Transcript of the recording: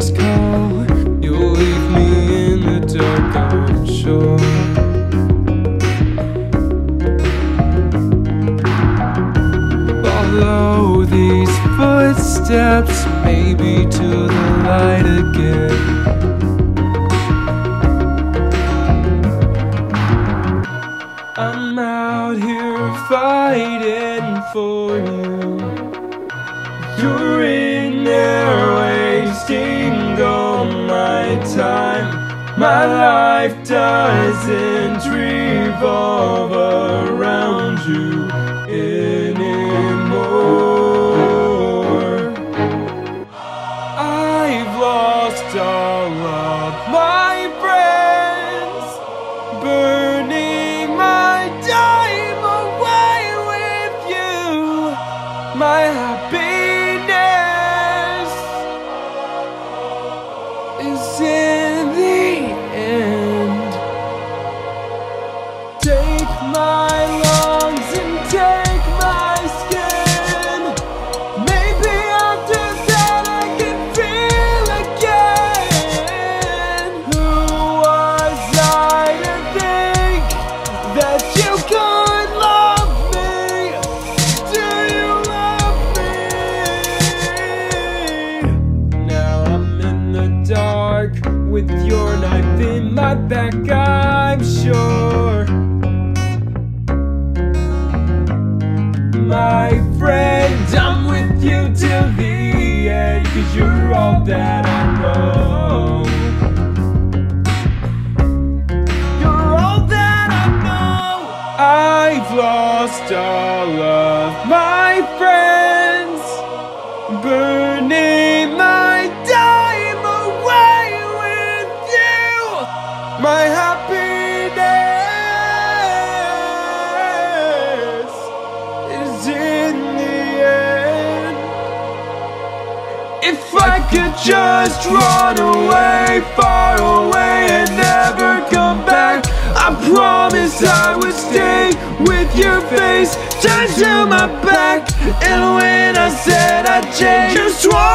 last call, you'll leave me in the dark, I'm sure. Follow these footsteps, maybe to the light again. I'm out here fighting for you. You're in there wasting all my time. My life doesn't revolve around you anymore. I've lost all of my friends, burning my time away with you. My happiness is in the end. Take my lungs and take my skin. Maybe after that I can feel again. Who was I to think that you could love me? Do you love me? Now I'm in the dark with your knife in my back, I'm sure. My friend, I'm with you till the end, 'cause you're all that I know. You're all that I know. I've lost all of my friends, burning my time away with you. My happiness is in the end. If I could just run away, far away, and never come back, I promise I would stay with your face turned to my back. And when I said I'd change, you swore